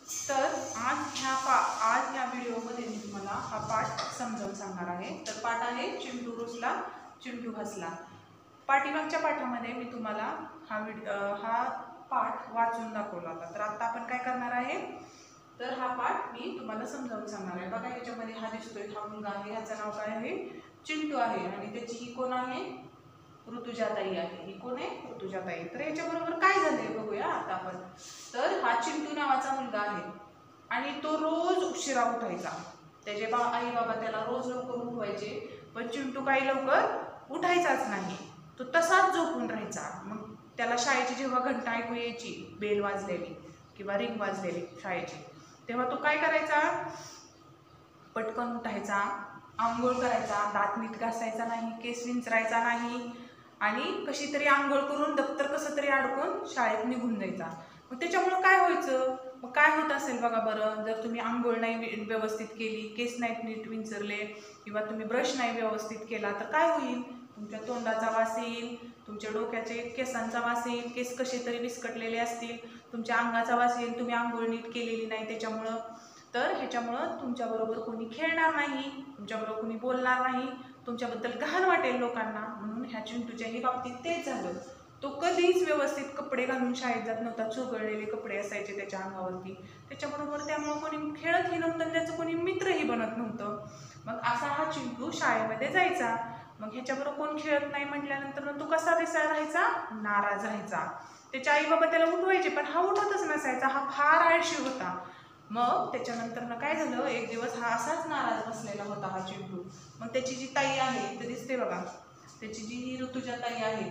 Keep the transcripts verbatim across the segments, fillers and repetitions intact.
तर आज ह्या पा आज ह्या व्हिडिओमध्ये मी तुम्हाला हा पाठ समजावून सांगणार आहे। तर पाठ आहे चिंटू रुसला चिंटू हसला। पाठीमागच्या पाठामध्ये मी तुम्हाला हा हा पाठ वाचून दाखवला होता। तर आता आपण काय करणार आहे, तर हा पाठ मी तुम्हाला समजावून सांगणार आहे। बघा याच्यामध्ये हा दिसतोय, हा मुलगा आहे, याचं नाव काय आहे, चिंटू आहे आणि त्याची ही कोण आहे, ऋतुजाताई आहे। ही कोण आहे, ऋतुजाताई। तर याच्याबरोबर काय झालंय बघूया आता आपण। तर हा चिंटू नावाचा मुलगा आहे आणि तो रोज उशिरा उठायचा। त्याचे बा आई बाबा त्याला रोज लवकर उठवायचे, पण चिंटू काही लवकर उठायचाच नाही। तो तसाच झोपून राहायचा। मग त्याला शाळेची जेव्हा घंटा ऐकू यायची, बेल वाजलेली किंवा रिंग वाजलेली शाळेची, तेव्हा तो काय करायचा, पटकन उठायचा, आंघोळ करायचा, दात नीट घासायचा नाही, केस विंचरायचा नाही आणि कशी तरी आंघोळ करून दप्तर कसं तरी अडकून शाळेत निघून जायचा। मग त्याच्यामुळे काय व्हायचं, मग काय होत असेल बघा बरं, जर तुम्ही आंघोळ नाही व्यवस्थित केली, केस नाही नीट विंचरले किंवा तुम्ही ब्रश नाही व्यवस्थित केला, तर काय होईल, तुमच्या तोंडाचा वास येईल, तुमच्या डोक्याचे केसांचा वास येईल, केस कसे तरी विस्कटलेले असतील, तुमच्या अंगाचा वास येईल, तुम्ही आंघोळ नीट केलेली नाही त्याच्यामुळं। तर ह्याच्यामुळं तुमच्याबरोबर कोणी खेळणार नाही, तुमच्याबरोबर कोणी बोलणार नाही, तुमच्याबद्दल घाण वाटेल लोकांना। म्हणून ह्या चिंटूच्याही बाबतीत तेच झालं। तो कधीच व्यवस्थित कपडे घालून शाळेत जात नव्हता, चुगळलेले कपडे असायचे त्याच्या अंगावरती, त्याच्याबरोबर त्यामुळे कोणी खेळतही नव्हतं, त्याचं कोणी मित्रही बनत नव्हतं। मग असा हा चिंटू शाळेमध्ये जायचा। मग ह्याच्याबरोबर कोण खेळत नाही म्हटल्यानंतर तो कसा दिसायला राहायचा, नाराज राहायचा। त्याच्या आई बाबा त्याला उठवायचे, पण हा उठतच नसायचा, हा फार आळशी होता। मग त्याच्यानंतर काय झालं, एक दिवस हा असाच नाराज बसलेला होता हा चिंटू। मग त्याची जी ताई आहे, इथे दिसते बघा, त्याची जी ऋतुजाताई आहे,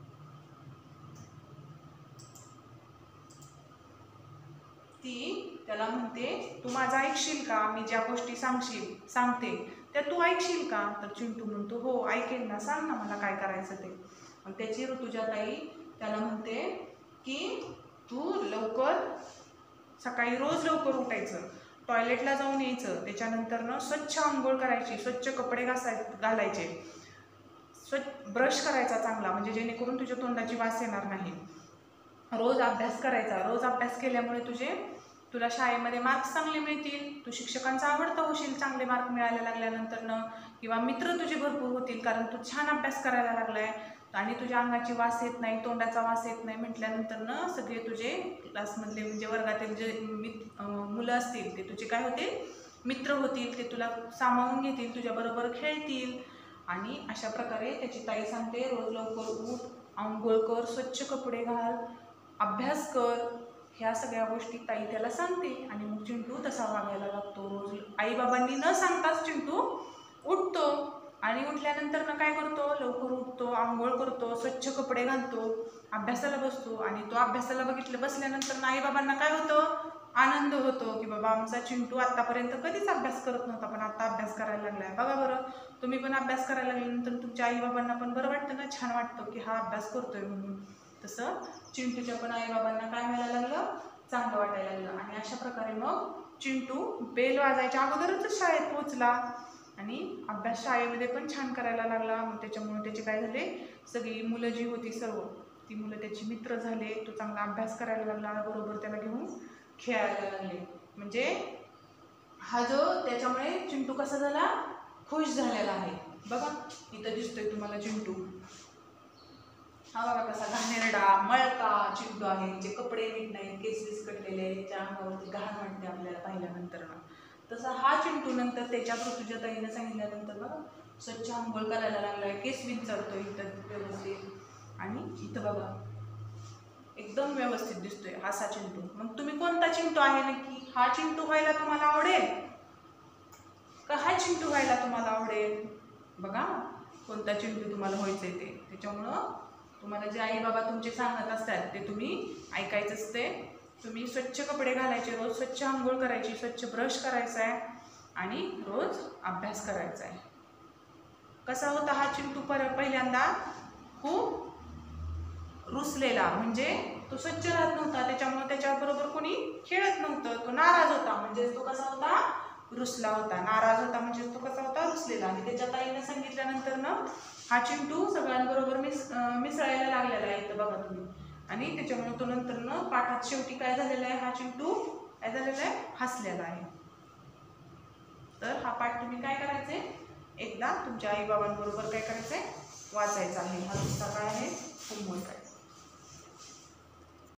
ती त्याला म्हणते, तू माझं ऐकशील का, मी ज्या गोष्टी सांगशील सांगते त्या तू ऐकशील का। तर चिंटू म्हणतो, हो ऐकेल ना, सांग ना मला काय करायचं ते। मग त्याची ऋतुजाताई त्याला म्हणते की तू लवकर सकाळी रोज लवकर उठायचं, टॉयलेटला जाऊन यायचं, त्याच्यानंतर ना स्वच्छ आंघोळ करायची, स्वच्छ कपडे घासाय घालायचे, स्वच्छ ब्रश करायचा चांगला, म्हणजे जेणेकरून तुझ्या तोंडाची वास येणार नाही, रोज अभ्यास करायचा, रोज अभ्यास केल्यामुळे तुझे तुला शाळेमध्ये मार्क्स चांगले मिळतील, तू शिक्षकांचा आवडता होशील चांगले मार्क मिळायला लागल्यानंतर न, किंवा मित्र तुझे भरपूर होतील, कारण तू छान अभ्यास करायला लागलाय आणि तुझ्या अंगाची वास येत नाही, तोंडाचा वास येत नाही म्हटल्यानंतर न सगळे तुझे क्लासमधले म्हणजे वर्गातील जे मित मुलं असतील ते तुझे काय होतील, मित्र होतील, ते तुला सामावून घेतील, तुझ्याबरोबर खेळतील। आणि अशा प्रकारे त्याची ताई सांगते, रोज लवकर उठ, आंघोळ कर, स्वच्छ कपडे घाल, अभ्यास कर, ह्या सगळ्या गोष्टी ताई त्याला सांगते। आणि मग चिंटू तसा वागायला लागतो। रोज आई बाबांनी न सांगताच चिंटू उठतो आणि उठल्यानंतर ना काय करतो, लवकर उठतो, आंघोळ करतो, स्वच्छ कपडे घालतो, अभ्यासाला बसतो। आणि तो अभ्यासाला बघितलं बसल्यानंतर ना आई बाबांना काय होतं, आनंद होतो की बाबा आमचा चिंटू आतापर्यंत कधीच अभ्यास करत नव्हता, पण आता अभ्यास करायला लागलाय। बघा बरं, तुम्ही पण अभ्यास करायला लागल्यानंतर तुमच्या आई बाबांना पण बरं वाटतं ना, छान वाटतं की हा अभ्यास करतोय म्हणून। तसं चिंटूच्या पण आई बाबांना काय व्हायला लागलं, चांगलं वाटायला लागलं। आणि अशा प्रकारे मग चिंटू बेल वाजायच्या अगोदरच शाळेत पोहोचला आणि अभ्यास शाळेमध्ये पण छान करायला लागला। मग त्याच्यामुळे त्याचे काय झाले, सगळी मुलं जी होती सर्व ती मुलं त्याची मित्र झाले, तो चांगला अभ्यास करायला लागला, बरोबर त्याला घेऊन खेळायला लागले। म्हणजे हा जो त्याच्यामुळे चिंटू कसा झाला, खुश झालेला आहे। बघा इथं दिसतोय तुम्हाला चिंटू, हा बघा कसा घाणेरडा मळका चिंटू आहे, जे कपडे नीट नाही, केस विस्कटलेले, त्याच्या अंगावरती घाण वाटते आपल्याला पाहिल्यानंतर ना। तसा हा चिंटू नंतर त्याच्या ऋतुजाताईने सांगितल्यानंतर बघा स्वच्छ आंघोळ करायला लागलाय, केस विंचरतोय इथं व्यवस्थित, आणि इथं बघा एकदम व्यवस्थित दिसतोय असा चिंटू। मग तुम्ही कोणता चिंटू आहे नक्की, हा चिंटू व्हायला तुम्हाला आवडेल का हा चिंटू व्हायला तुम्हाला आवडेल, बघा कोणता चिंटू तुम्हाला व्हायचंय ते। त्याच्यामुळं तुम्हाला जे आई बाबा तुमचे सांगत असतात ते तुम्ही ऐकायचं असते। तुम्ही स्वच्छ कपडे घालायचे, रोज स्वच्छ आंघोळ करायची, स्वच्छ ब्रश करायचा आहे आणि रोज अभ्यास करायचा आहे। कसा होता हा चिंटू, पर पहिल्यांदा खूप रुसलेला, म्हणजे तो स्वच्छ राहत नव्हता, त्याच्यामुळे त्याच्याबरोबर कोणी खेळत नव्हतं, तो नाराज होता, म्हणजे तो कसा होता, रुसला होता, नाराज होता, म्हणजे तो कसा होता, रुसलेला। आणि त्याच्या ताईने सांगितल्यानंतर ना हा चिंटू सगळ्यांबरोबर मिस मिसळायला लागलेला आहे इथं बघा तुम्ही। आणि त्याच्यामुळे तो नंतर ना पाठात शेवटी काय झालेला आहे, हा चिंटू काय झालेला आहे, हसलेला आहे. तर हा पाठ तुम्ही काय करायचे, एकदा तुमच्या आईबाबांबरोबर काय करायचंय, वाचायचा आहे. हा नुसता